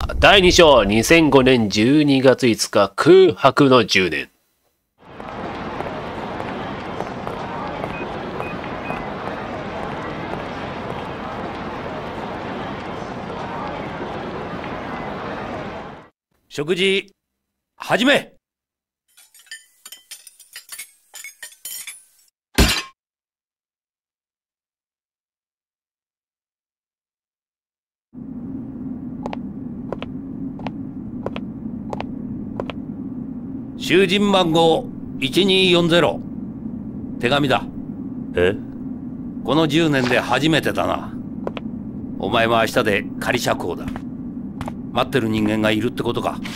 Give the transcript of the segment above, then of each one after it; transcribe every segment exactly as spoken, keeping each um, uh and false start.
だいに章にせんごねんじゅうにがついつか空白のじゅうねん。 食事始め。囚人番号いちにーよんゼロ。手紙だ。 え？ このじゅうねんで初めてだな。お前は明日で仮釈放だ。待ってる人間がいるってことか。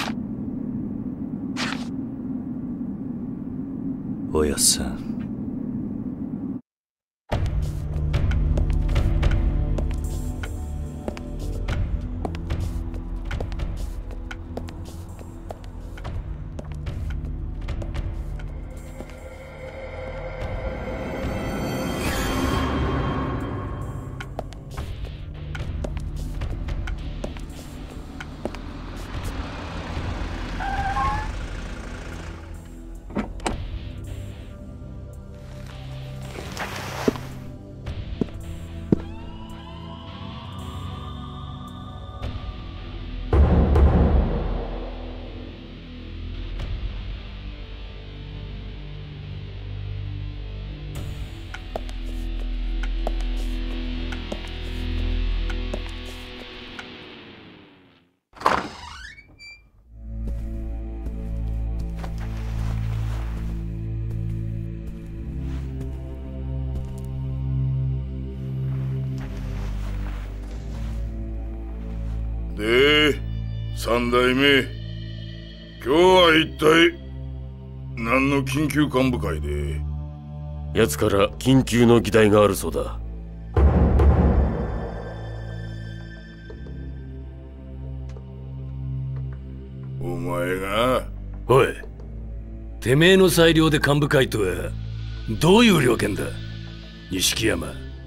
おやっさん。 で、三代目、今日は一体何の緊急幹部会で？ 奴から緊急の議題があるそうだ。 お前が？ おい、てめえの裁量で幹部会とはどういう了見だ、錦山。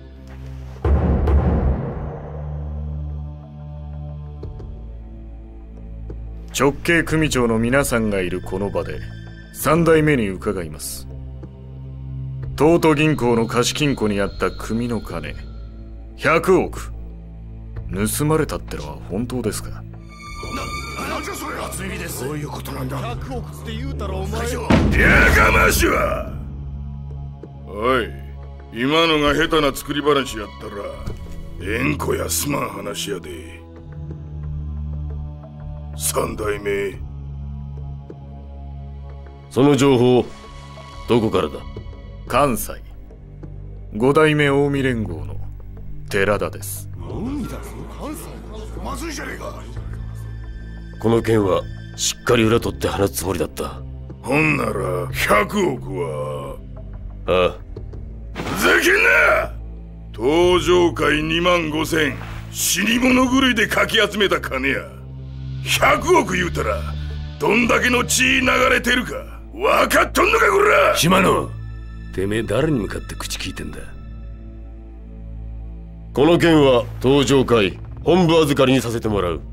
直系組長の皆さんがいるこの場で三代目に伺います。東都銀行の貸金庫にあった組の金ひゃくおく盗まれたってのは本当ですか？ な、なんじゃそれ。初耳です。どういうことなんだ。 ひゃくおくって言うたらお前。 やかましは。おい、今のが下手な作り話やったら縁故やすまん話やで。三代目、 その情報どこからだ？ 関西五代目近江連合の寺田です。 何だぞ関西。まずいじゃねえか。 この件はしっかり裏取って話すつもりだった。 ほんならひゃくおくは。 ああ、 ふざけんな。登場会にまんごせん死に物狂いでかき集めた金や。ひゃくおく言うたらどんだけの血流れてるか分かっとんのかこら。 島野、てめえ誰に向かって口聞いてんだ。 この件は登場会本部預かりにさせてもらう。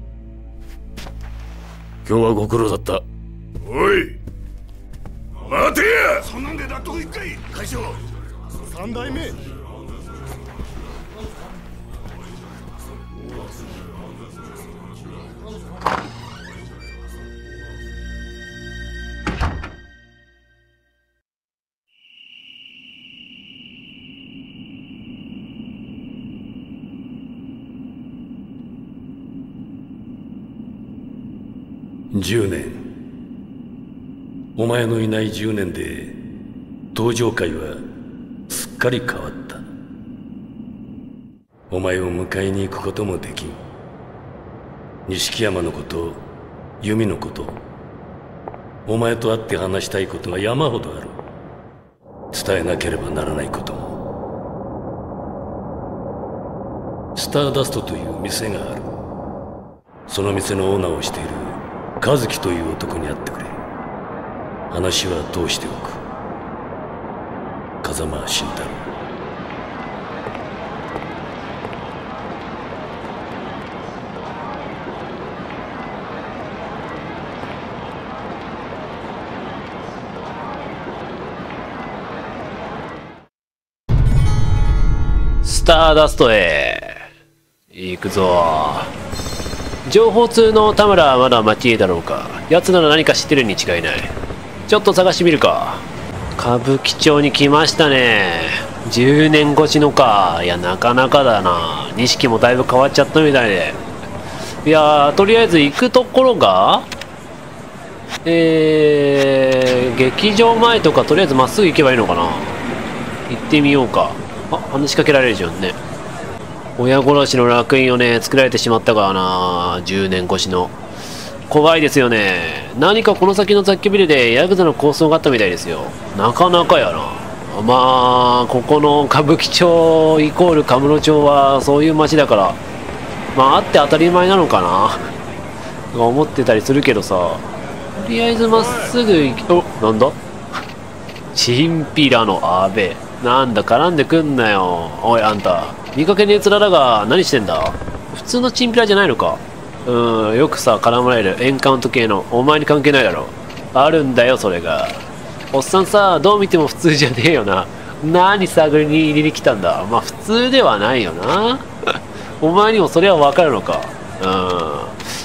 今日はご苦労だった。 おい待てや。そんなんで納得いくかい会長。 三代目、 じゅうねん、お前のいないじゅうねんで登場会はすっかり変わった。お前を迎えに行くこともできん。錦山のこと、弓のこと、お前と会って話したいことが山ほどある。伝えなければならないことも。スターダストという店がある。その店のオーナーをしている和樹という男に会ってくれ。話は通しておく。風間慎太郎。 ターダストへ行くぞ。情報通の田村はまだ町へだろうか。奴なら何か知ってるに違いない。ちょっと探してみるか。歌舞伎町に来ましたね。じゅうねん越しのか。いや、なかなかだな。錦もだいぶ変わっちゃったみたいで。いやー、とりあえず行くところが、えー、劇場前とかとりあえずまっすぐ行けばいいのかな。行ってみようか。あ、話しかけられるじゃんね。親殺しの烙印をね、作られてしまったからな。じゅうねん越しの。怖いですよね。何かこの先の雑居ビルでヤクザの抗争があったみたいですよ。なかなかやな。まあ、ここの歌舞伎町イコール神室町はそういう街だから、まああって当たり前なのかな思ってたりするけどさ。とりあえずまっすぐ行き、お、なんだチンピラの阿部。なんだ絡んでくんなよ。おいあんた、見かけねえ面だが何してんだ。普通のチンピラじゃないのか。うん、よくさ絡まれるエンカウント系の。お前に関係ないだろ。あるんだよそれが。おっさんさ、どう見ても普通じゃねえよな。何探りに入りに来たんだ。まあ普通ではないよなお前にもそれは分かるのか。うん。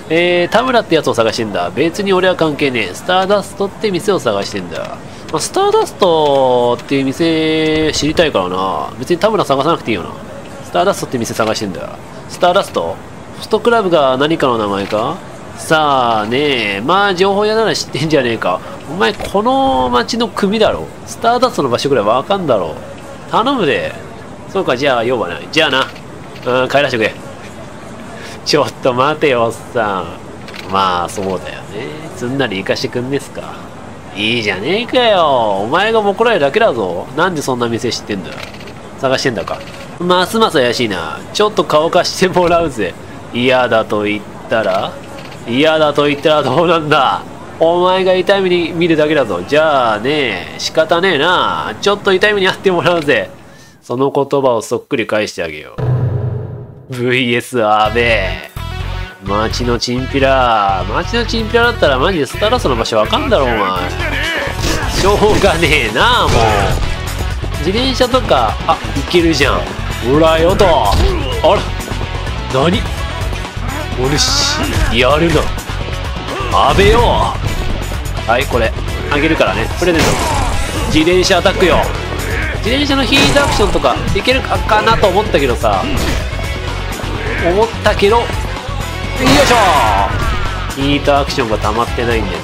えー、田村ってやつを探してんだ。別に俺は関係ねえ。スターダストって店を探してんだ。まあ、スターダストっていう店知りたいからな。別に田村探さなくていいよな。スターダストって店探してんだ。スターダストホストクラブが何かの名前か。さあねえ、まあ情報屋なら知ってんじゃねえか。お前この町の組だろ。スターダストの場所ぐらいわかんだろ。頼むで。そうか、じゃあ用はない。じゃあな。うん、帰らしてくれ。ちょっと待てよおっさん。まあそうだよね。すんなり行かしてくんですか。いいじゃねえかよ。お前が怒られるだけだぞ。なんでそんな店知ってんだ。探してんだか。ますます怪しいな。ちょっと顔貸してもらうぜ。嫌だと言ったら嫌だと言ったらどうなんだ。お前が痛い目に見るだけだぞ。じゃあねえ、仕方ねえな。ちょっと痛い目に遭ってもらうぜ。その言葉をそっくり返してあげよう。ブイエス 阿部。町のチンピラ。町のチンピラだったらマジでスターダストの場所わかんだろお前。しょうがねえなもう。自転車とか、あ、いけるじゃん。ほらよと。あら、何俺し、やるな。阿部よ。はい、これ、あげるからね。プレゼント。自転車アタックよ。自転車のヒートアクションとかいけるかかなと思ったけどさ。思ったけど、よいしょ。ヒートアクションが溜まってないんで。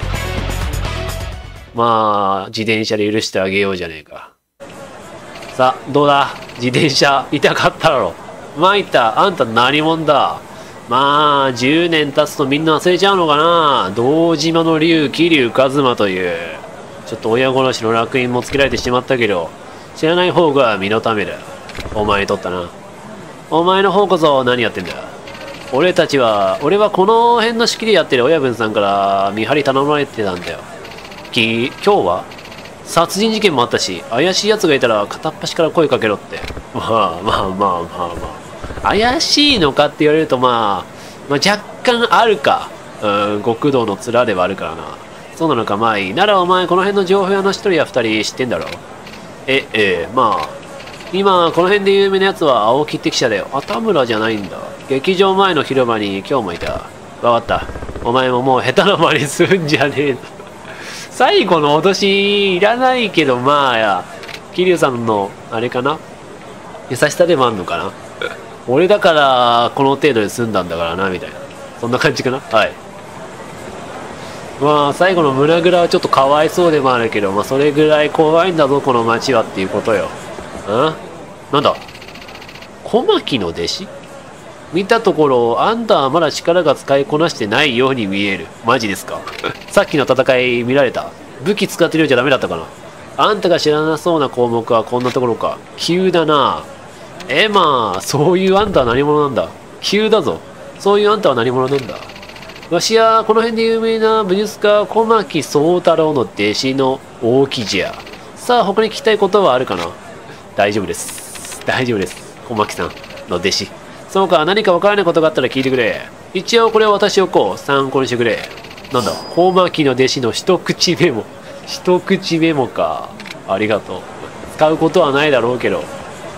まあ、自転車で許してあげようじゃねえか。さあ、どうだ自転車、痛かっただろ。参った、あんた何者だ。まあ、じゅうねん経つとみんな忘れちゃうのかな。堂島の竜、桐生一馬という。ちょっと親殺しの烙印もつけられてしまったけど、知らない方が身のためだ。お前にとったな。お前の方こそ何やってんだ。俺たちは、俺はこの辺の式でやってる親分さんから見張り頼まれてたんだよ。き、今日は殺人事件もあったし、怪しい奴がいたら片っ端から声かけろって。まあまあまあまあまあ。怪しいのかって言われるとまあ、まあ、若干あるか。うん、極道の面ではあるからな。そうなのか、まあいい。ならお前この辺の情報屋の一人や二人知ってんだろ。え、ええ、まあ。今、この辺で有名なやつは青木って記者だよ。あ、田村じゃないんだ。劇場前の広場に今日もいた。わかった。お前ももう下手な真似するんじゃねえの。最後の脅しいらないけど、まあや、桐生さんの、あれかな優しさでもあんのかな俺だから、この程度で済んだんだからな、みたいな。そんな感じかなはい。まあ、最後の胸ぐらはちょっとかわいそうでもあるけど、まあ、それぐらい怖いんだぞ、この街はっていうことよ。んなんだ小牧の弟子見たところ、あんたはまだ力が使いこなしてないように見える。マジですかさっきの戦い見られた。武器使ってるようじゃダメだったかな。あんたが知らなそうな項目はこんなところか。急だな。え、まあ、そういうあんたは何者なんだ。急だぞ。そういうあんたは何者なんだ。わしはこの辺で有名な武術家小牧宗太郎の弟子の大木じゃ。さあ、他に聞きたいことはあるかな。大丈夫です。大丈夫です。小牧さんの弟子。そうか、何か分からないことがあったら聞いてくれ。一応これを渡しておこう。参考にしてくれ。なんだ、小牧の弟子の一口メモ。一口メモか。ありがとう。使うことはないだろうけど。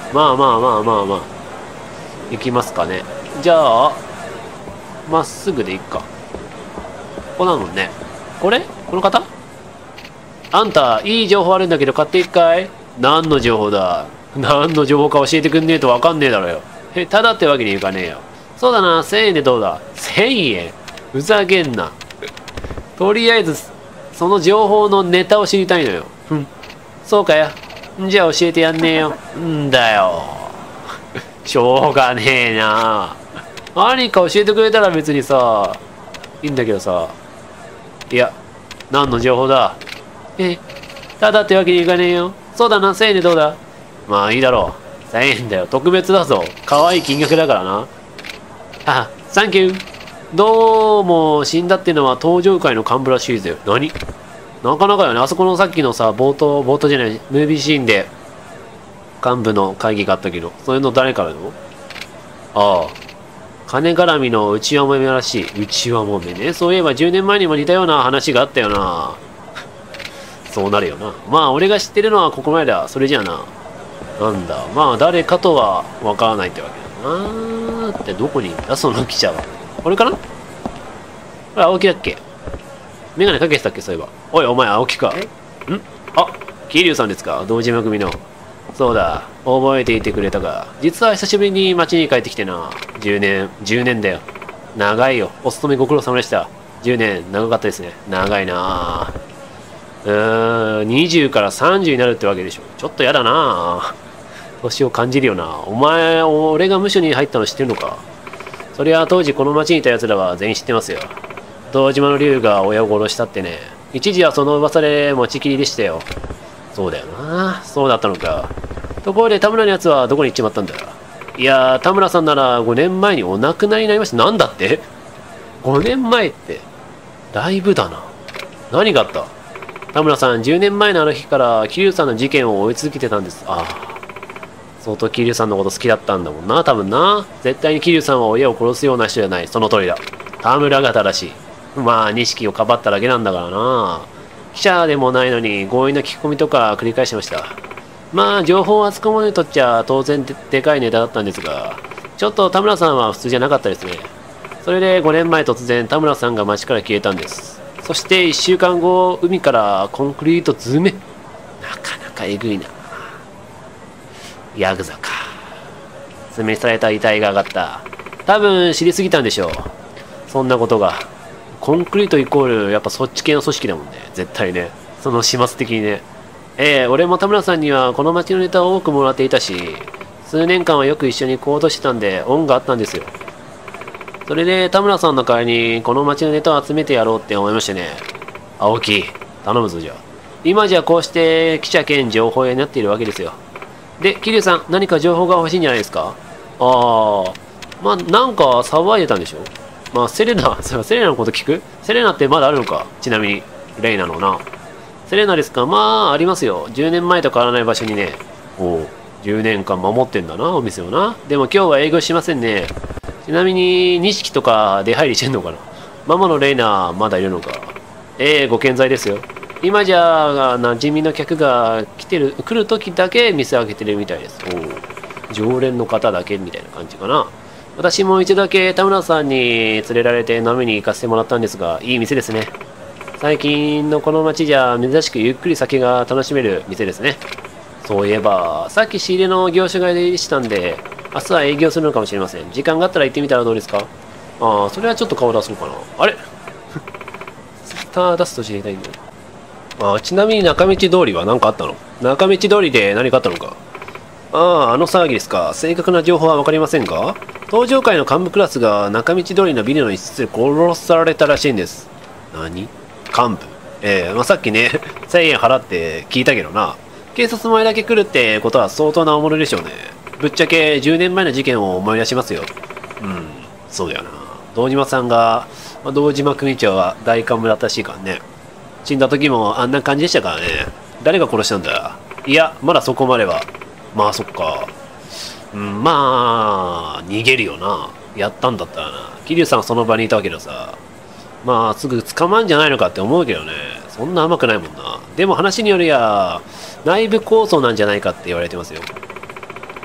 まあまあまあまあまあ。行きますかね。じゃあ、まっすぐで行くか。ここなのね。これこの方あんた、いい情報あるんだけど買っていくかい？何の情報だ？何の情報か教えてくんねえとわかんねえだろよ。え、ただってわけにいかねえよ。そうだな、せんえんでどうだ？ せんえん？ふざけんな。とりあえず、その情報のネタを知りたいのよ。ふん。そうかよ。じゃあ教えてやんねえよ。んだよ。しょうがねえな。何か教えてくれたら別にさ、いいんだけどさ。いや、何の情報だ？え、ただってわけにいかねえよ。そうだな、せんえんでどうだ？まあいいだろう。せんえんだよ。特別だぞ。可愛い金額だからな。あ、サンキュー。どうも、死んだっていうのは登場界の幹部らしいぜよ。何？なかなかよね。あそこのさっきのさ、冒頭、冒頭じゃない、ムービーシーンで、幹部の会議があったけど、そういうの誰からの？ああ。金絡みの内輪もめらしい。内輪もめね。そういえばじゅうねんまえにも似たような話があったよな。そうなるよな。まあ、俺が知ってるのはここまでだ。それじゃあな。なんだ。まあ、誰かとはわからないってわけだな。ってどこにいたその記者は。これかな？これ青木だっけ？メガネかけてたっけそういえば。おい、お前青木か。ん？あ、桐生さんですか？堂島組の。そうだ。覚えていてくれたが。実は久しぶりに町に帰ってきてな。じゅうねん、じゅうねんだよ。長いよ。お勤めご苦労様でした。じゅうねん、長かったですね。長いな。うーん、にじゅうからさんじゅうになるってわけでしょ。ちょっとやだな。年を感じるよな。お前、俺が無所に入ったの知ってるのか？そりゃ当時この町にいた奴らは全員知ってますよ。堂島の竜が親を殺したってね。一時はその噂で持ちきりでしたよ。そうだよな。そうだったのか。ところで田村のやつはどこに行っちまったんだ？いやー、田村さんならごねんまえにお亡くなりになりました。なんだって？ ご 年前って、だいぶだな。何があった？田村さん、じゅうねんまえのあの日から桐生さんの事件を追い続けてたんです。ああ。相当桐生さんのこと好きだったんだもんな、多分な。絶対に桐生さんは親を殺すような人じゃない。その通りだ。田村が正しい。まあ、錦をかばっただけなんだからな。記者でもないのに強引な聞き込みとか繰り返してました。まあ、情報を扱う者にとっちゃ当然 で, でかいネタだったんですが、ちょっと田村さんは普通じゃなかったですね。それでごねんまえ突然田村さんが町から消えたんです。そしていっしゅうかんご、海からコンクリート詰め。なかなかえぐいな。ヤクザか。詰めされた遺体が上がった。多分知りすぎたんでしょう。そんなことが。コンクリートイコールやっぱそっち系の組織だもんね。絶対ね。その始末的にね。ええ、俺も田村さんにはこの町のネタを多くもらっていたし、数年間はよく一緒に行動してたんで恩があったんですよ。それで田村さんの代わりにこの町のネタを集めてやろうって思いましてね。青木、頼むぞじゃあ。今じゃこうして記者兼情報屋になっているわけですよ。で、桐生さん、何か情報が欲しいんじゃないですか？ああ、まあなんか騒いでたんでしょ？まあセレナ、セレナのこと聞く？セレナってまだあるのか？ちなみに、レイナのな。セレナですか？まあありますよ。じゅうねんまえと変わらない場所にね。おう、じゅうねんかん守ってんだな、お店をな。でも今日は営業しませんね。ちなみに、錦とか出入りしてんのかな？ママのレイナ、まだいるのか？ええ、ご健在ですよ。今じゃ、馴染みの客が来てる、来る時だけ店開けてるみたいです。おう、常連の方だけみたいな感じかな。私も一度だけ田村さんに連れられて飲みに行かせてもらったんですが、いい店ですね。最近のこの街じゃ珍しくゆっくり酒が楽しめる店ですね。そういえば、さっき仕入れの業者が入りしたんで、明日は営業するのかもしれません。時間があったら行ってみたらどうですか？ああ、それはちょっと顔出そうかな。あれスターダスト知りたいんだよ。ああ、ちなみに中道通りは何かあったの？中道通りで何かあったのか？ああ、あの騒ぎですか。正確な情報は分かりませんか？登場界の幹部クラスが中道通りのビルの一室で殺されたらしいんです。何？幹部？ええー、まあ、さっきね、せんえん払って聞いたけどな。警察前だけ来るってことは相当な大物でしょうね。ぶっちゃけじゅうねんまえの事件を思い出しますよ。うん、そうだよな。堂島さんが、まあ、堂島組長は大幹部だったらしいからね。死んだ時もあんな感じでしたからね。誰が殺したんだ？いや、まだそこまでは。まあそっか。うん、まあ、逃げるよな。やったんだったらな。桐生さんその場にいたわけださ。まあ、すぐ捕まんじゃないのかって思うけどね。そんな甘くないもんな。でも話によりや、内部抗争なんじゃないかって言われてますよ。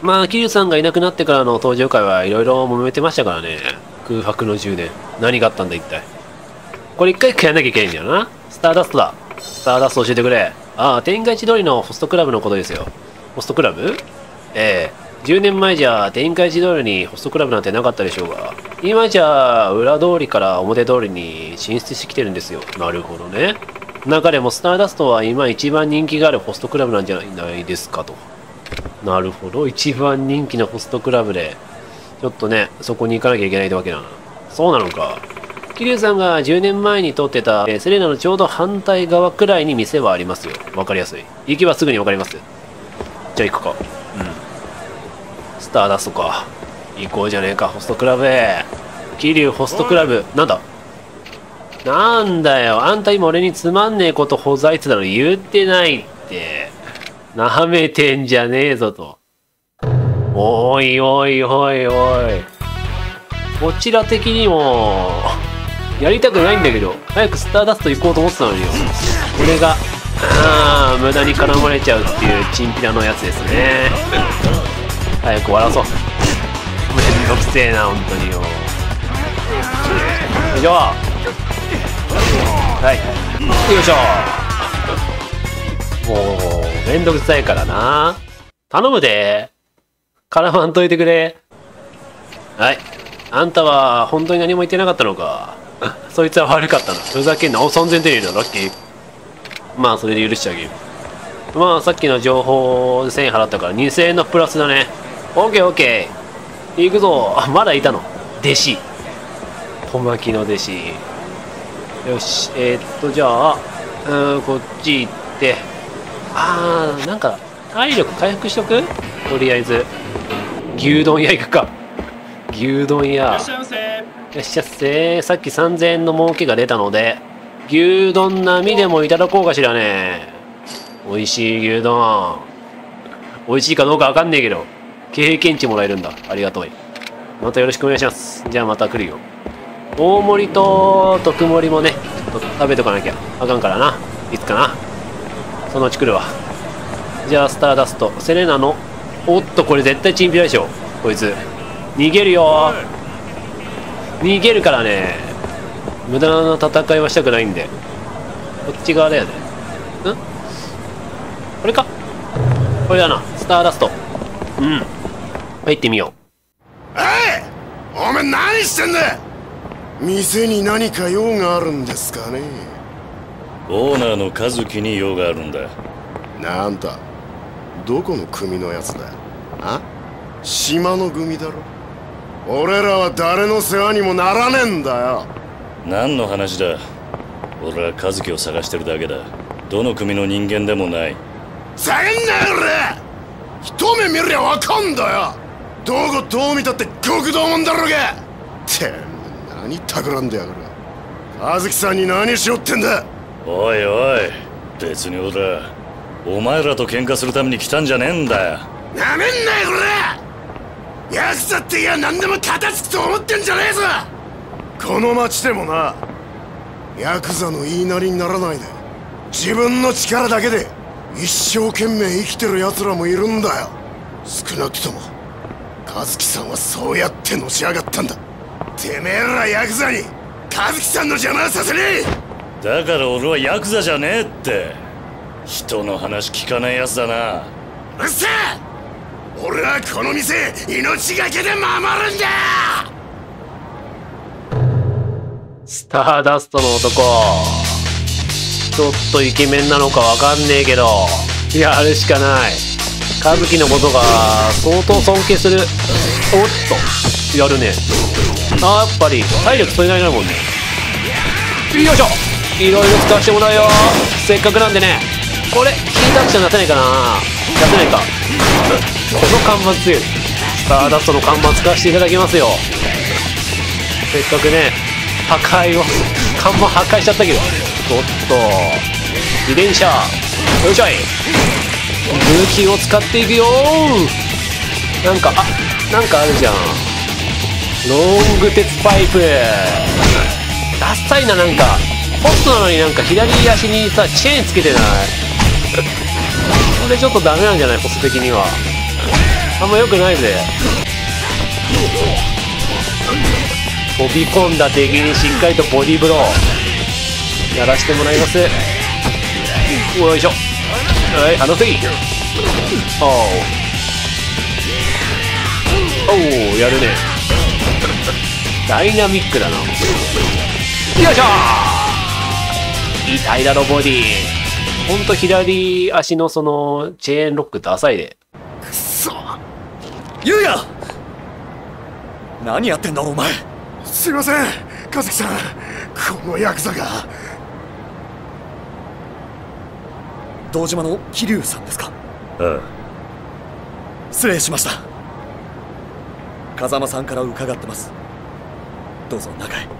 まあ桐生さんがいなくなってからの登場回はいろいろ揉めてましたからね。空白のじゅうねん何があったんだ一体。これ一回一回やんなきゃいけないんだよな。スターダストだ。スターダスト教えてくれ。ああ、天下一通りのホストクラブのことですよ。ホストクラブ？ええ。じゅうねんまえじゃ天下一通りにホストクラブなんてなかったでしょうが、今じゃ裏通りから表通りに進出してきてるんですよ。なるほどね。中でもスターダストは今一番人気があるホストクラブなんじゃないですかと。なるほど。一番人気のホストクラブで、ちょっとね、そこに行かなきゃいけないってわけだな。そうなのか。桐生さんがじゅうねんまえに撮ってた、えー、セレナのちょうど反対側くらいに店はありますよ。わかりやすい。行けばすぐにわかります。じゃあ行くか。うん。スターダストか。行こうじゃねえか、ホストクラブへ。桐生ホストクラブ。なんだなんだよ。あんた今俺につまんねえことほざいてたのに言ってないって。なめてんじゃねえぞと。おいおいおいおい。こちら的にも、やりたくないんだけど、早くスターダスト行こうと思ってたのによ。これが、ああ、無駄に絡まれちゃうっていうチンピラのやつですね。早く終わらそう。めんどくせえな、ほんとによ。よいしょ。はい。よいしょ。もう、めんどくさいからな。頼むで。絡まんといてくれ。はい。あんたは本当に何も言ってなかったのか。そいつは悪かったな。ふざけんな。お、さんぜんてん入れた。ラッキー。まあ、それで許してあげる。まあ、さっきの情報でせんえん払ったからにせんえんのプラスだね。オッケーオッケー。行くぞ。あ、まだいたの。弟子。小牧の弟子。よし。えー、っと、じゃあ、うーん、こっち行って。あー、なんか、体力回復しとく？とりあえず。牛丼屋行くか。牛丼屋。いらっしゃいませ。いらっしゃっせ。さっきさんぜんえんの儲けが出たので、牛丼並みでもいただこうかしらね。美味しい牛丼。美味しいかどうかわかんねえけど、経験値もらえるんだ。ありがとう。またよろしくお願いします。じゃあまた来るよ。大盛りと特盛りもね、ちょっと食べとかなきゃあかんからな。いつかな。そのうち来るわ。じゃあスターダスト。セレナの、おっとこれ絶対チンピラでしょ。こいつ。逃げるよ。逃げるからね。無駄な戦いはしたくないんで。こっち側だよね。んこれか。これだな。スターダスト。うん。入ってみよおい、お前何してんだ。店に何か用があるんですかね。 オーナーの和樹に用があるんだ。 なんだ、どこの組のやつだ。あ、島の組だろ。俺らは誰の世話にもならねえんだよ。 何の話だ。俺は和樹を探してるだけだ。どの組の人間でもない。 下げんなよ俺。一目見りゃわかんだよ。どこどう見たって極道もんだろうが。って何企んでやがる。和樹さんに何しよってんだ。 おいおい、別に俺はお前らと喧嘩するために来たんじゃねえんだよ。 なめんなよこれ。奴だっていや何でも片付くと思ってんじゃねえぞ。この町でもな、ヤクザの言いなりにならないで自分の力だけで一生懸命生きてる奴らもいるんだよ。少なくとも和樹さんはそうやってのし上がったんだ。てめえらヤクザに和樹さんの邪魔はさせねえ。 だから俺はヤクザじゃねえって。人の話聞かないやつだな。 うるせえ。俺はこの店命がけで守るんだ。 スターダストの男。ちょっとイケメンなのかわかんねえけど、やるしかない。和樹のことが相当尊敬する。おっとやるね。あー、やっぱり体力それなりになるもんね。よいしょ。いろいろ使わせてもらうよ。せっかくなんでね。これヒートアクション出せないかな。出せないか。この看板強い。スターダストの看板使わせていただきますよ。せっかくね、破壊を看板破壊しちゃったけど。おっと自転車よいしょい。武器を使っていくよ。なんか、あ、なんかあるじゃん。ロング鉄パイプ。ダッサいな。なんかホストなのになんか左足にさチェーンつけてない。これちょっとダメなんじゃない、ホスト的には。 あんま良くないぜ。飛び込んだ敵にしっかりとボディーブローやらしてもらいます。よいしょ。はい、離せい。おうおう、やるね。ダイナミックだな。よいしょー。痛いだろボディ。ほんと左足のそのチェーンロックって浅いで。 くそ、ゆうや、何やってんだお前。すいません和樹さん、このヤクザが。堂島の桐生さんですか？ ああ。 失礼しました。風間さんから伺ってます。どうぞ中へ。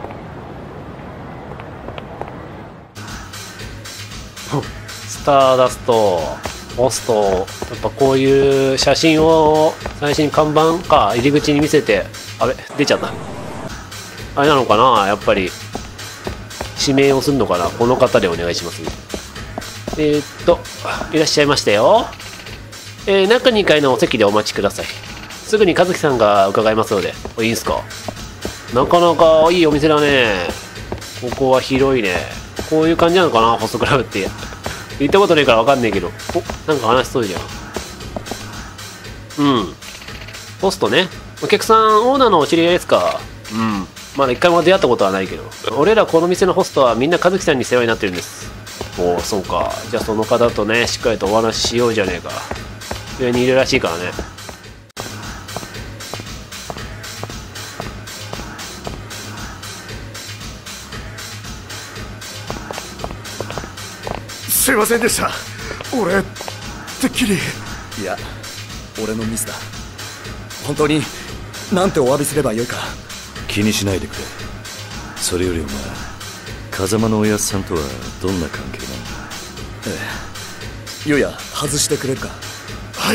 スターダスト、ポスト、やっぱこういう写真を最初に看板か入り口に見せて、あれ出ちゃった。あれなのかな、やっぱり指名をするのかな。この方でお願いします。えー、っといらっしゃいましたよ。えー、中にかいのお席でお待ちください。すぐに和樹さんが伺いますので。いいんすか？なかなかいいお店だね。ここは広いね。こういう感じなのかな、ホストクラブって。行ったことないから分かんないけど。お、なんか話しそうじゃん。うん。ホストね。お客さん、オーナーのお知り合いですか？うん。まだ一回も出会ったことはないけど。俺らこの店のホストはみんな和樹さんに世話になってるんです。おお、そうか。じゃあその方とね、しっかりとお話ししようじゃねえか。上にいるらしいからね。 すいませんでした。俺てっきり。いや、俺のミスだ。本当になんてお詫びすればよいか。 気にしないでくれ。それよりお前、風間のおやっさんとはどんな関係なんだ？ ええ、ゆうや外してくれるか。はい。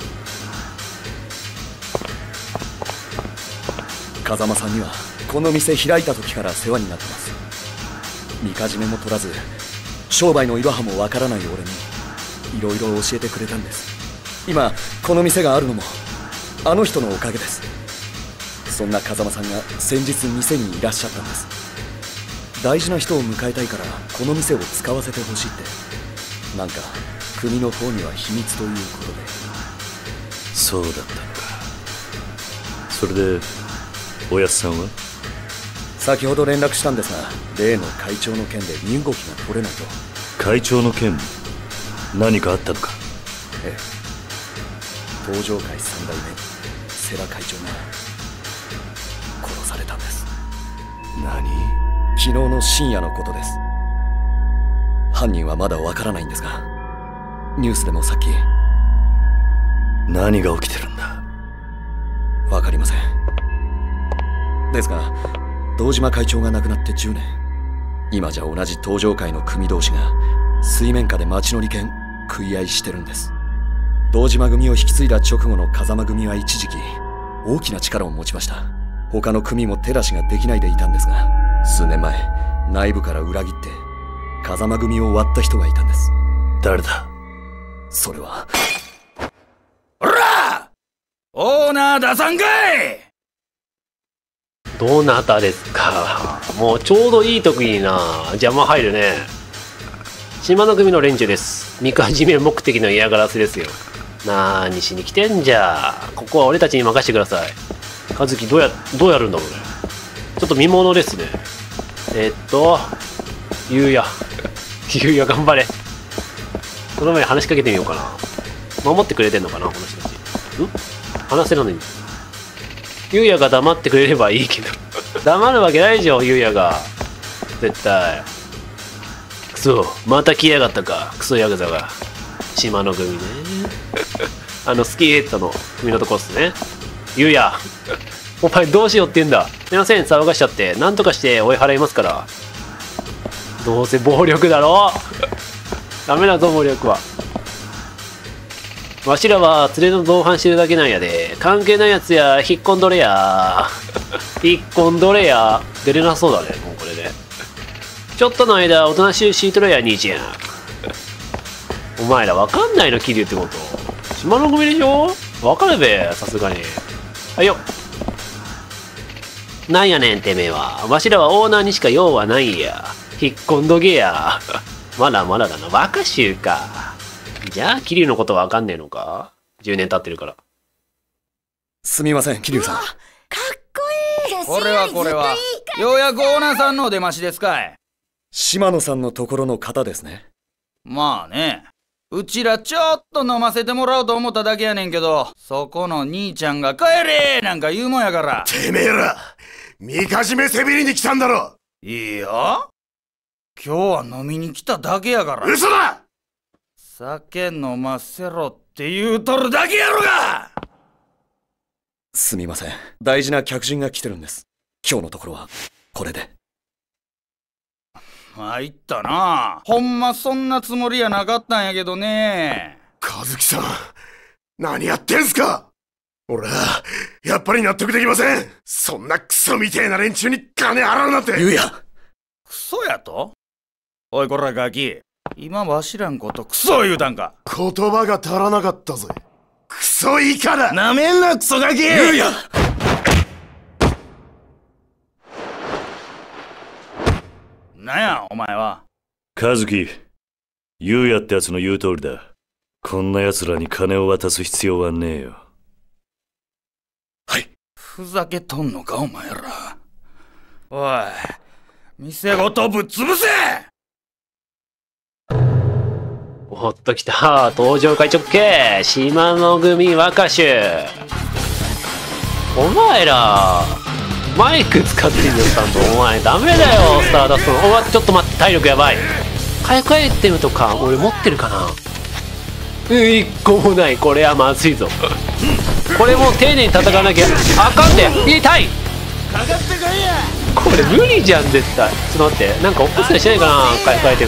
風間さんにはこの店開いた時から世話になってます。みかじめも取らず商売のいろはもわからない俺にいろいろ教えてくれたんです。今この店があるのもあの人のおかげです。そんな風間さんが先日店にいらっしゃったんです。大事な人を迎えたいからこの店を使わせてほしいって。なんか国の方には秘密ということで。 そうだったのか。それでおやっさんは？ 先ほど連絡したんですが、例の会長の件で身動きが取れないと。 会長の件、何かあったのか？ ええ、東上会三代目世良会長が殺されたんです。 何？ 昨日の深夜のことです。犯人はまだわからないんですが、ニュースでもさっき。 何が起きてるんだ？ わかりません。ですが堂島会長が亡くなってじゅうねん。今じゃ同じ東上会の組同士が水面下で町の利権食い合いしてるんです。堂島組を引き継いだ直後の風間組は一時期大きな力を持ちました。他の組も手出しができないでいたんですが、数年前内部から裏切って風間組を割った人がいたんです。 誰だ？ それは。 おら！オーナー出さんかい！ どなたですか？もうちょうどいい時にな、邪魔入るね。島の組の連中です。みかじめ目的の嫌がらせですよ。なーにしに来てんじゃ。ここは俺たちに任せてください。和樹どうやどうやるんだろうね。ちょっと見ものですね。えっとゆうやゆうや頑張れ。その前に話しかけてみようかな。守ってくれてんのかなこの人たち。ん？話せるのにゆうやが黙ってくれればいいけど黙るわけないじゃん、ゆうやが絶対。クソ、また来やがったか、クソヤクザが。島の組ねあのスキーヘッドの組のとこっすね。ゆうやお前どうしようって言うんだ。すいません、騒がしちゃって。なんとかして追い払いますから。どうせ暴力だろダメだぞ暴力は。わしらは連れの同伴してるだけなんやで。関係ないやつや引っ込んどれや引っ込んどれや。出れなそうだね、もうこれで。ちょっとの間おとなしいシートレや兄ちゃん。お前らわかんないの、桐生ってこと。島の組でしょ。 わかるべ、さすがに。はいよ。なんやねんてめえは。わしらはオーナーにしか用はないんや。引っ込んどけや。まだまだだな。若衆か。じゃあ、桐生のことわかんねえのか ?じゅう 年経ってるから。 すみません、桐生さん。 かっこいい。 これはこれは。ようやくオーナーさんのお出ましですかい。 島野さんのところの方ですね。 まあね。うちらちょっと飲ませてもらおうと思っただけやねんけど、そこの兄ちゃんが帰れなんか言うもんやから。 てめえら、みかじめせびりに来たんだろ。 いいよ。今日は飲みに来ただけやから。 嘘だ。 酒飲ませろって言うとるだけやろが。 すみません。大事な客人が来てるんです。今日のところはこれで。 参ったな。ほんまそんなつもりやなかったんやけどね。 和樹さん、何やってんすか。俺はやっぱり納得できません。そんなクソみてえな連中に金払うなんて。 ゆうや。 クソやと。おいこらガキ、今わしらんことクソ言うたんか。 言葉が足らなかったぜ。クソイカだ。なめんなクソガキ。ゆうや。 なんやお前は。 和樹、ゆうやってやつの言う通りだ。こんな奴らに金を渡す必要はねえよ。はい。 ふざけとんのかお前ら。おい、店ごとぶっ潰せ。 おっときた。登場会直系島野組若衆。お前らマイク使ってんじゃったんと。お前ダメだよスターダストの。おわちょっと待って、体力やばい。火薬アイテムとか俺持ってるかな。うん、一個もない。これはまずいぞ。これもう丁寧に戦わなきゃあかんで。痛い。 かかってこいや。 これ無理じゃん絶対。ちょっと待って、なんか起こしたりしないかな。火薬アイテム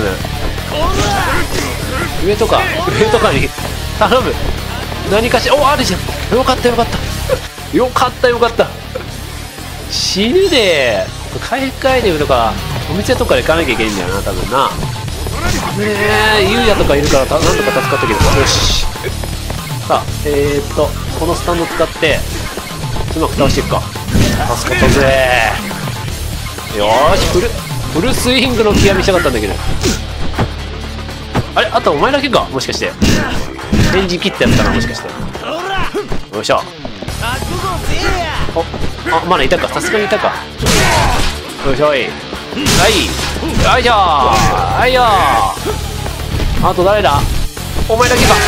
上とか上とかに頼む。何かしら。お、あるじゃん。よかったよかったよかったよかった。死ぬで。火薬アイテムとかお店とかで行かなきゃいけないんだよな多分な。ねえ、ゆうやとかいるからたなんとか助かったけど。よし。さあえー、っとこのスタンド使ってうまく倒していくか。助かったぜ。よーし、フルフルスイングの極みしたかったんだけど。あれ、あとお前だけかもしかして。エンジン切ったやつかなもしかして。よいしょ。お、あ、まだいたか。さすがにいたか。よいしょい。はい、よいしょ。はいよ。あと誰だ。お前だけか。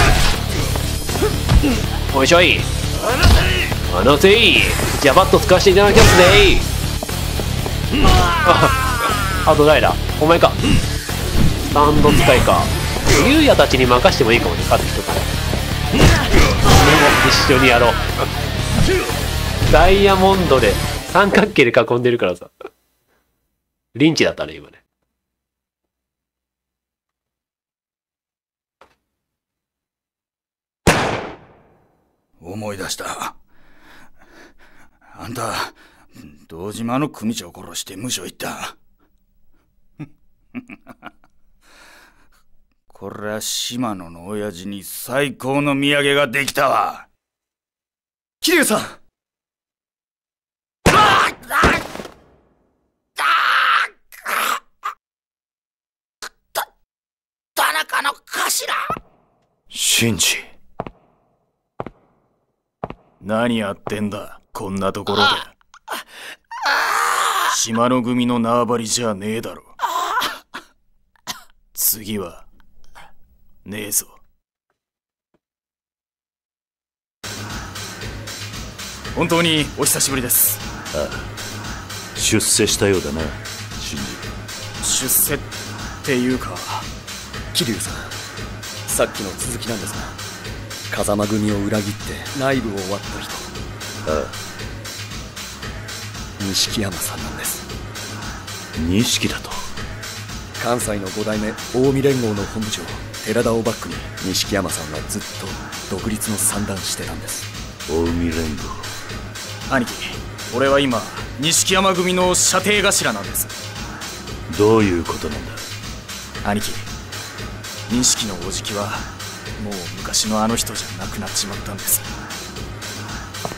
よいしょい。あのせい。じゃあバット使わせていただきますね。あと誰だ。お前か。スタンド使いか。ゆうやたちに任してもいいかもね。勝つ人から。一緒にやろう。ダイヤモンドで三角形で囲んでるからさ。リンチだったね今ね。 思い出した。あんた堂島の組長を殺して無所行った。これは島野の親父に最高の土産ができたわ。 桐生さん。 た田中の頭。 シンジ。 何やってんだこんなところで。島の組の縄張りじゃねえだろ。次はねえぞ。本当にお久しぶりです。 ああ、出世したようだなシンジ。 出世っていうか、 桐生さん、さっきの続きなんですが、風間組を裏切って内部を割った人。ああ、錦山さんなんです。錦だと。関西のご代目近江連合の本部長寺田をバックに錦山さんはずっと独立の算段してたんです。近江連合。 兄貴、俺は今錦山組の射程頭なんです。 どういうことなんだ兄貴。錦のおじきはもう昔のあの人じゃなくなっちまったんです。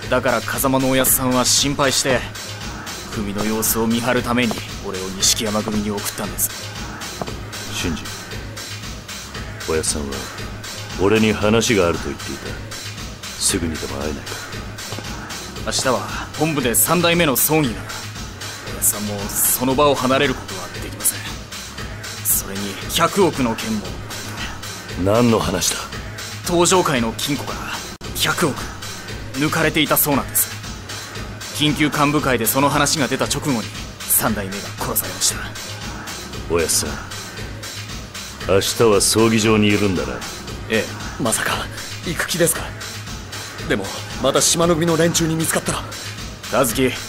だから風間のおやっさんは心配して組の様子を見張るために俺を錦山組に送ったんです。 シンジ、おやっさんは俺に話があると言っていた。すぐにでも会えないか。 明日は本部で三代目の葬儀が、おやっさんもその場を離れることはできません。それにひゃくおくの件も。 何の話だ？ 東上界の金庫からひゃくおく抜かれていたそうなんです。緊急幹部会でその話が出た直後に三代目が殺されました。 おやっさん、明日は葬儀場にいるんだな。 ええ。まさか行く気ですか？でもまた島の組の連中に見つかったら。和樹、え？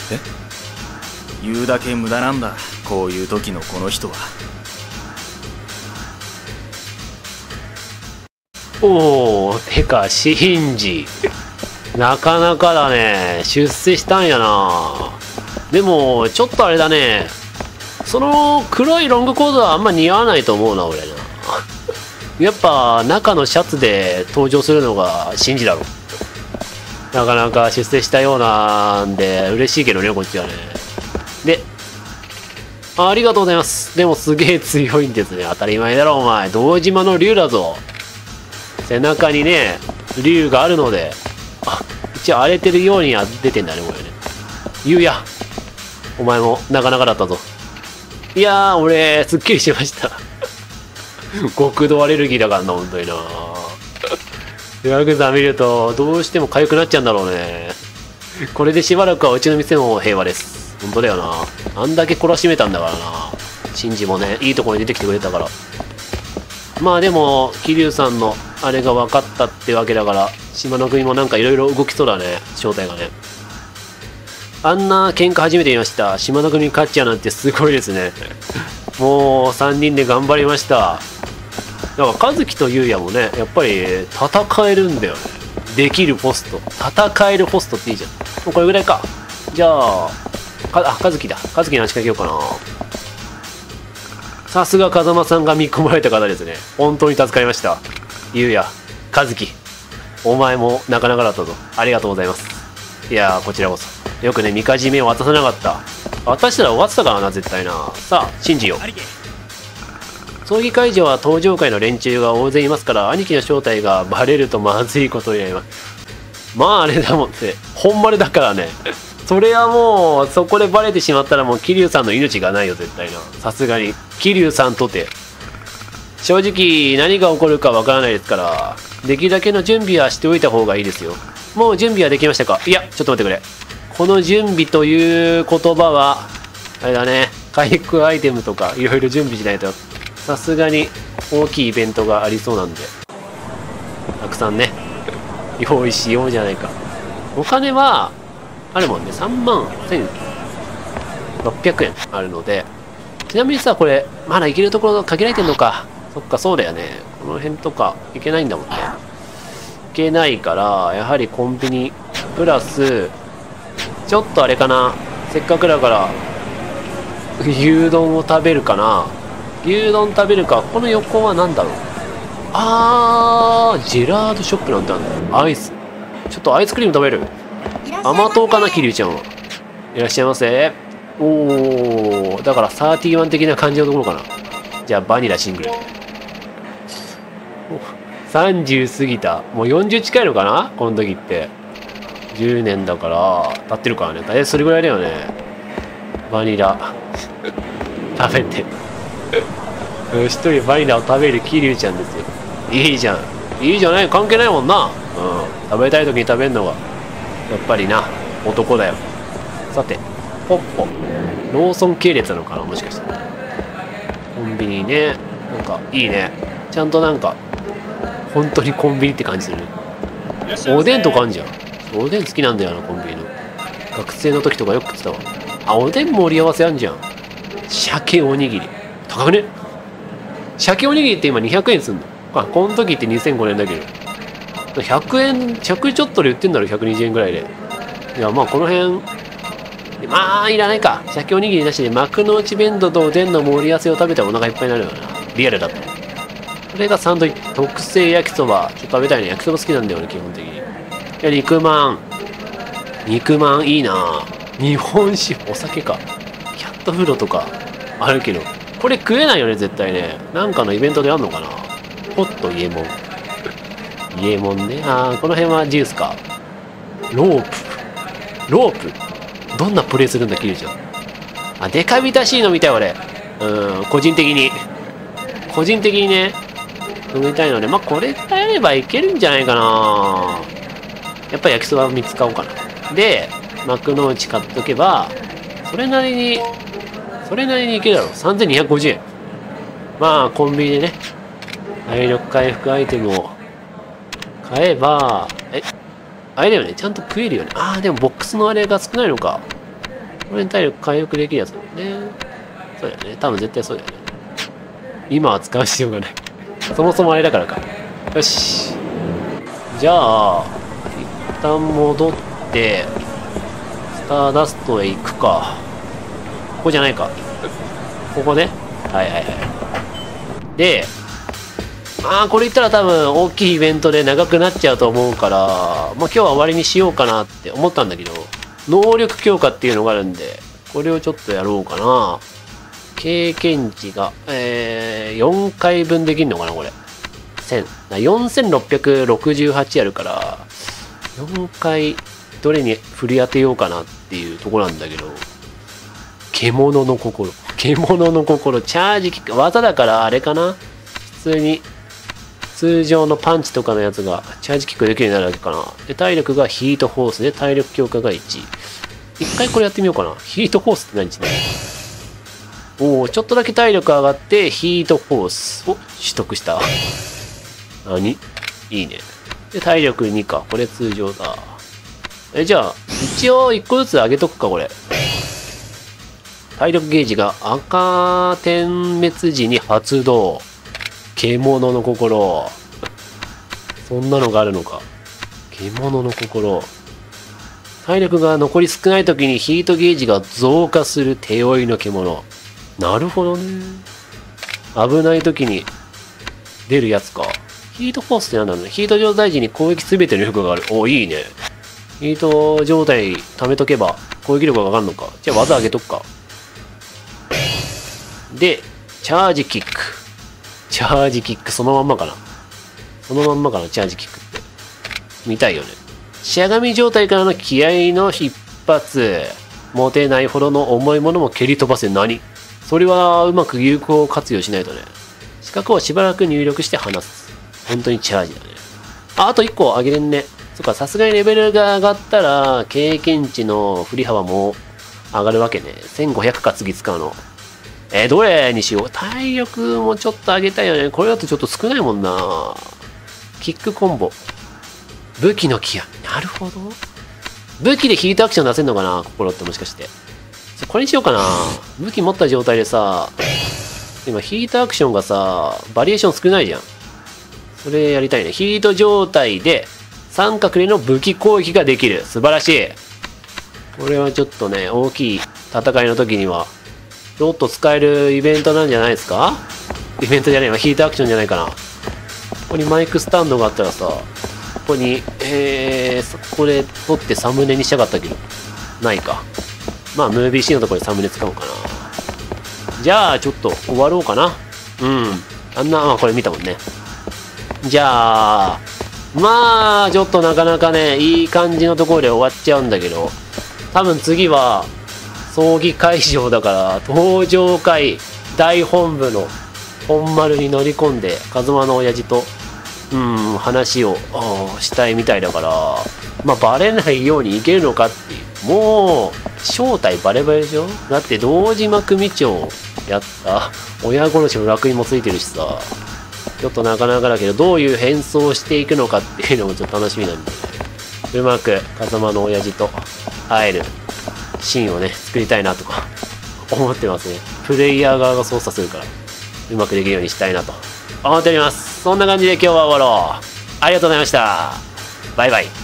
言うだけ無駄なんだ、こういう時のこの人は。 おお、てかシンジなかなかだね。出世したんやな。でもちょっとあれだね、その黒いロングコードはあんま似合わないと思うな俺な。やっぱ中のシャツで登場するのがシンジだろ。なかなか出世したようなんで嬉しいけどね、こっちはね。で、ありがとうございます。でもすげえ強いんですね。当たり前だろお前、堂島の竜だぞ。背中にね竜があるので、あ、一応荒れてるようには出てんだねこれね。ゆうや、お前もなかなかだったぞ。いやー、俺すっきりしました。極度アレルギーだからな、本当にな。ヤクザ見るとどうしても痒くなっちゃうんだろうね。これでしばらくはうちの店も平和です。本当だよな。あんだけ懲らしめたんだからな。シンジもね、いいところに出てきてくれたから。まあでも桐生さんのあれが分かったってわけだから、島の国もなんかいろいろ動きそうだね、正体がね。あんな喧嘩初めて見ました。島の国勝っちゃうなんてすごいですね。もうさんにんで頑張りました。なんか和樹と優也もね、やっぱり戦えるんだよね。できるポスト、戦えるポストっていいじゃん。もうこれぐらいか。じゃあか、あ、和樹だ。和樹に話しかけようかな。さすが風間さんが見込まれた方ですね。本当に助かりました。優也、和樹、お前もなかなかだったぞ。ありがとうございます。いやー、こちらこそ。よくね、みかじめを渡さなかった。渡したら終わってたからな、絶対な。さあ、信じよう。葬儀会場は登場会の連中が大勢いますから、兄貴の正体がバレるとまずいことになります。まああれだもんね、本丸だからね。それはもうそこでバレてしまったらもう桐生さんの命がないよ、絶対な。さすがに桐生さんとて正直何が起こるかわからないですから、できるだけの準備はしておいた方がいいですよ。もう準備はできましたか？いや、ちょっと待ってくれ。この準備という言葉はあれだね、回復アイテムとかいろいろ準備しないとさすがに大きいイベントがありそうなんで、たくさんね用意しようじゃないか。お金はあるもんね、さんまんせんろっぴゃくえんあるので。ちなみにさ、これまだ行けるところ限られてんのか。そっか、そうだよね。この辺とか行けないんだもんね。行けないからやはりコンビニプラスちょっとあれかな、せっかくだから牛丼を食べるかな。牛丼食べるか。この横は何だろう。あー、ジェラートショップなんてあるんだ。アイス、ちょっとアイスクリーム食べる。甘党かな、桐生ちゃんは。いらっしゃいませ。おー、だからサーティワン的な感じのところかな。じゃあバニラシングル。さんじゅう過ぎた。もうよんじゅう近いのかな、この時って。じゅうねんだから経ってるからね。大体それぐらいだよね。バニラ食べて一人バニラを食べる桐生ちゃんですよ。いいじゃん、いいじゃない、関係ないもんな。うん、食べたい時に食べるのがやっぱりな、男だよ。さて、ポッポローソン系列なのかな、もしかして。コンビニね、なんかいいね。ちゃんとなんか本当にコンビニって感じするね。おでんとかあんじゃん。おでん好きなんだよな、コンビニの。学生の時とかよく食ってたわ。あ、おでん盛り合わせあんじゃん。鮭おにぎり高くね。鮭おにぎりって今にひゃくえんすんの。あ、この時ってにせんごねんだけどひゃくえん、ひゃくちょっとで売ってんだろ、ひゃくにじゅうえんぐらいで。いや、まあこの辺まあいらないか。鮭おにぎりなしで幕の内弁当とおでんの盛り合わせを食べたらお腹いっぱいになるよな、リアルだと。これがサンドイッチ特製焼きそば。ちょっと食べたいね。焼きそば好きなんだよね、基本的に。いや、肉まん肉まんいいな。日本酒、お酒か。キャットフードとかあるけど、これ食えないよね、絶対ね。なんかのイベントであんのかな。ホットイエモン。イエモンね。あー、この辺はジュースか。ロープ。ロープどんなプレイするんだ、キリちゃん。あ、デカビタシーノみたい、俺。うん、個人的に。個人的にね、飲みたいので、まあ、これやればいけるんじゃないかな。やっぱり焼きそばみっつ買おうかな。で、幕の内買っとけば、それなりに、それなりにいけるだろう。さんぜんにひゃくごじゅうえん。まあ、コンビニでね、体力回復アイテムを買えば、え、あれだよね、ちゃんと食えるよね。ああ、でもボックスのあれが少ないのか。これに体力回復できるやつだもんね。そうだよね。多分絶対そうだよね。今は使う必要がない。そもそもあれだからか。よし。じゃあ、一旦戻って、スターダストへ行くか。ここじゃないか。ここね。はいはいはい。で、まあこれ言ったら多分大きいイベントで長くなっちゃうと思うから、まあ今日は終わりにしようかなって思ったんだけど、能力強化っていうのがあるんで、これをちょっとやろうかな。経験値が、えー、よんかいぶんできんのかな、これ。せん。よんせんろっぴゃくろくじゅうはちあるから、よんかいどれに振り当てようかなっていうところなんだけど、獣の心。獣の心、チャージキック、技だからあれかな。普通に、通常のパンチとかのやつがチャージキックできるようになるわけかな。で、体力がヒートフォースで体力強化がいち。一回これやってみようかな。ヒートフォースって何ですね。おお、ちょっとだけ体力上がってヒートフォースを取得した。何いいね。で、体力にか。これ通常だ。え、じゃあ、一応いっこずつ上げとくか、これ。体力ゲージが赤点滅時に発動。獣の心。そんなのがあるのか。獣の心。体力が残り少ない時にヒートゲージが増加する手負いの獣。なるほどね。危ない時に出るやつか。ヒートフォースってなんだろうね。ヒート状態時に攻撃すべての力がある。お、いいね。ヒート状態貯めとけば攻撃力が上がるのか。じゃあ技上げとくか。で、チャージキック。チャージキックそのまんまかな。そのまんまかな、チャージキックって。見たいよね。しゃがみ状態からの気合の一発。持てないほどの重いものも蹴り飛ばせ。何それはうまく有効活用しないとね。四角をしばらく入力して離す。本当にチャージだね。あ、あといっこ上げれんね。そっか、さすがにレベルが上がったら、経験値の振り幅も上がるわけね。せんごひゃくか、次使うの。えー、どれにしよう。体力もちょっと上げたいよね。これだとちょっと少ないもんな。キックコンボ。武器の気合。なるほど。武器でヒートアクション出せんのかな、心ってもしかして。これにしようかな。武器持った状態でさ、今ヒートアクションがさ、バリエーション少ないじゃん。それやりたいね。ヒート状態で三角での武器攻撃ができる。素晴らしい。これはちょっとね、大きい戦いの時には、ちょっと使えるイベントなんじゃないですか。イベントじゃないわ。ヒートアクションじゃないかな。ここにマイクスタンドがあったらさ、ここに、えー、これ取ってサムネにしたかったけど、ないか。まあ、ムービーシーンのところでサムネ使おうかな。じゃあ、ちょっと終わろうかな。うん。あんな、まあ、これ見たもんね。じゃあ、まあ、ちょっとなかなかね、いい感じのところで終わっちゃうんだけど、多分次は、葬儀会場だから、登場会大本部の本丸に乗り込んで、カズマの親父と、うん、話をしたいみたいだから、まあ、バレないようにいけるのかっていう。もう、正体バレバレでしょ。だって、堂島組長やった親殺しの烙印もついてるしさ、ちょっとなかなかだけど、どういう変装をしていくのかっていうのもちょっと楽しみなんで、うまく風間の親父と会えるシーンをね、作りたいなとか思ってますね。プレイヤー側が操作するから、うまくできるようにしたいなと思っております。そんな感じで今日は終わろう。ありがとうございました。バイバイ。